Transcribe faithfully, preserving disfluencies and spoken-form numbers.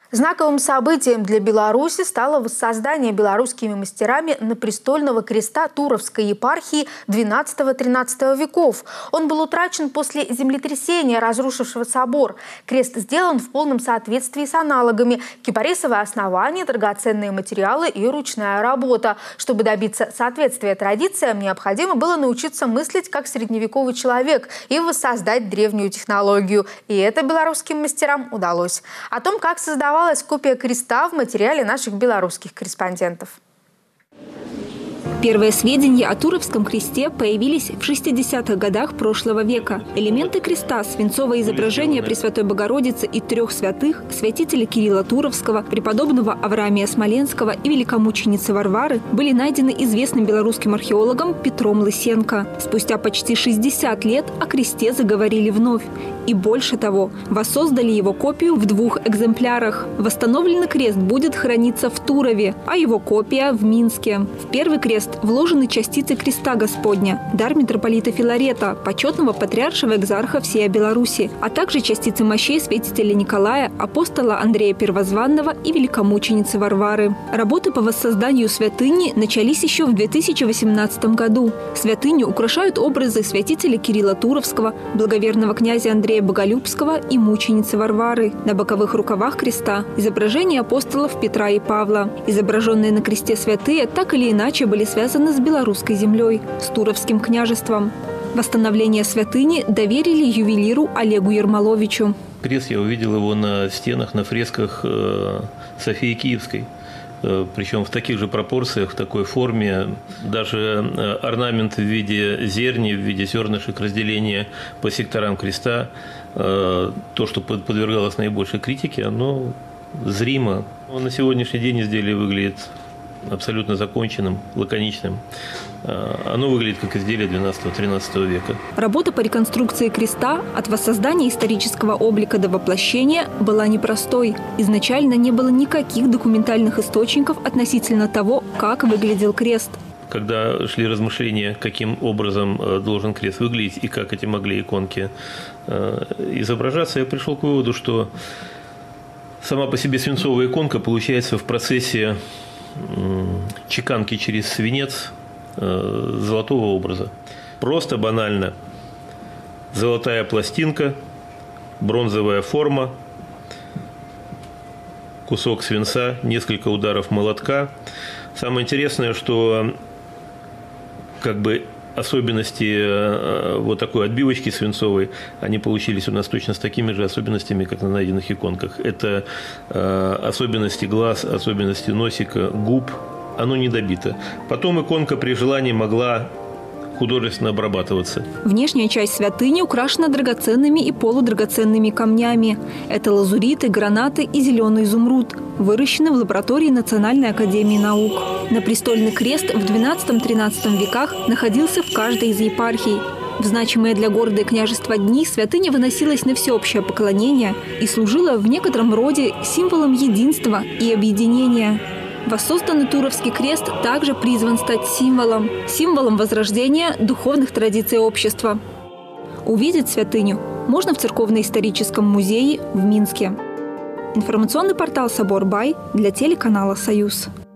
Знаковым событием для Беларуси стало воссоздание белорусскими мастерами напрестольного креста Туровской епархии двенадцатого-тринадцатого веков. Он был утрачен после землетрясения, разрушившего собор. Крест сделан в полном соответствии с аналогами: кипарисовое основание, драгоценные материалы и ручная работа. Чтобы добиться соответствия традициям, необходимо было научиться мыслить как средневековый человек и воссоздать древнюю технологию. И это белорусским мастерам удалось. О том, как создавалась копия креста, в материале наших белорусских корреспондентов. Первые сведения о Туровском кресте появились в шестидесятых годах прошлого века. Элементы креста, свинцовое изображение Пресвятой Богородицы и трех святых, святителя Кирилла Туровского, преподобного Авраамия Смоленского и великомученицы Варвары, были найдены известным белорусским археологом Петром Лысенко. Спустя почти шестьдесят лет о кресте заговорили вновь. И больше того, воссоздали его копию в двух экземплярах. Восстановленный крест будет храниться в Турове, а его копия в Минске. В первый крест вложены частицы креста Господня, дар митрополита Филарета, почетного патриаршего экзарха всей Беларуси, а также частицы мощей святителя Николая, апостола Андрея Первозванного и великомученицы Варвары. Работы по воссозданию святыни начались еще в две тысячи восемнадцатом году. Святыню украшают образы святителя Кирилла Туровского, благоверного князя Андрея Боголюбского и мученицы Варвары. На боковых рукавах креста изображения апостолов Петра и Павла. Изображенные на кресте святые так или иначе были связаны с белорусской землей, с Туровским княжеством. Восстановление святыни доверили ювелиру Олегу Ермоловичу. Крест, я увидел его на стенах, на фресках э, Софии Киевской. Э, причем в таких же пропорциях, в такой форме. Даже э, орнамент в виде зерни, в виде зернышек, разделения по секторам креста, э, то, что подвергалось наибольшей критике, оно зримо. На сегодняшний день изделие выглядит абсолютно законченным, лаконичным. Оно выглядит как изделие двенадцатого-тринадцатого века. Работа по реконструкции креста от воссоздания исторического облика до воплощения была непростой. Изначально не было никаких документальных источников относительно того, как выглядел крест. Когда шли размышления, каким образом должен крест выглядеть и как эти могли иконки изображаться, я пришел к выводу, что сама по себе свинцовая иконка получается в процессе чеканки через свинец э, золотого образа. Просто банально. Золотая пластинка, бронзовая форма, кусок свинца, несколько ударов молотка. Самое интересное, что как бы особенности э, вот такой отбивочки свинцовой, они получились у нас точно с такими же особенностями, как на найденных иконках. Это э, особенности глаз, особенности носика, губ. Оно не добито. Потом иконка при желании могла художественно обрабатываться. Внешняя часть святыни украшена драгоценными и полудрагоценными камнями. Это лазуриты, гранаты и зеленый изумруд, выращены в лаборатории Национальной академии наук. Напрестольный крест в двенадцатом-тринадцатом веках находился в каждой из епархий. В значимые для города и княжества дни святыня выносилась на всеобщее поклонение и служила в некотором роде символом единства и объединения. Воссозданный Туровский крест также призван стать символом, символом возрождения духовных традиций общества. Увидеть святыню можно в Церковно-историческом музее в Минске. Информационный портал «Собор Бай» для телеканала «Союз».